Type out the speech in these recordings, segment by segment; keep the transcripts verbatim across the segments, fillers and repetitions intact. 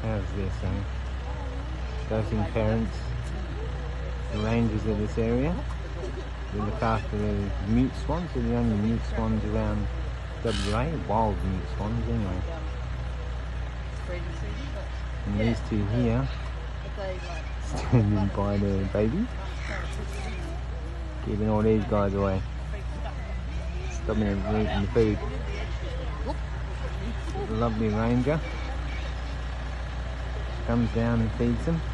How's this, eh? Doting parents, the rangers of this area. They look after the mute swans. They're the only mute swans around W A, wild mute swans anyway. And these two here, standing by their baby, keeping all these guys away, stopping them from eating the food. The lovely ranger comes down and feeds them.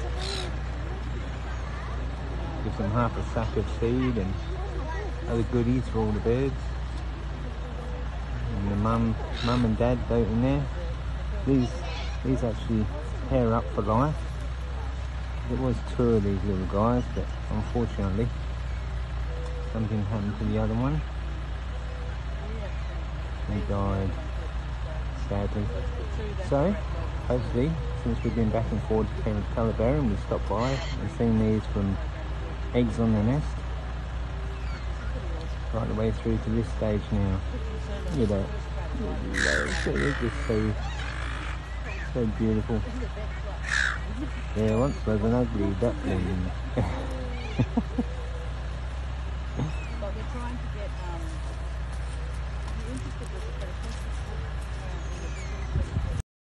Gives them half a sack of seed and other goodies for all the birds. And the mum, mum and dad out in there. These, these actually pair up for life. There was two of these little guys, but unfortunately something happened to the other one. He died, sadly. So, hopefully, since we've been back and forth to Calaveras, we've stopped by and seen these from eggs on the nest right the way through to this stage now. Look at that. They're just so, so beautiful. There once was an ugly duckling.